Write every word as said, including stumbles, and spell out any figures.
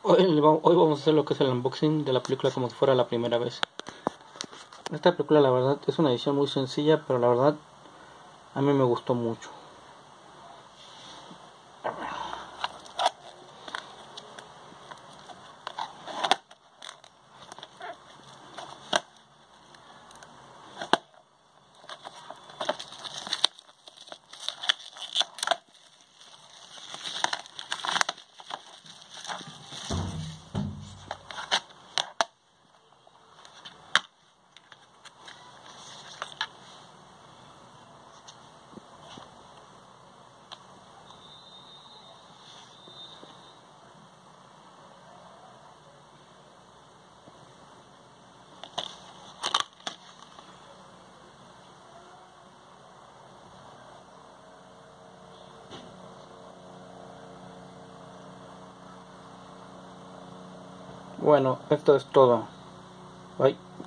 Hoy, hoy vamos a hacer lo que es el unboxing de la película como si fuera la primera vez. Esta película, la verdad, es una edición muy sencilla, pero la verdad a mí me gustó mucho. Bueno, esto es todo. Bye.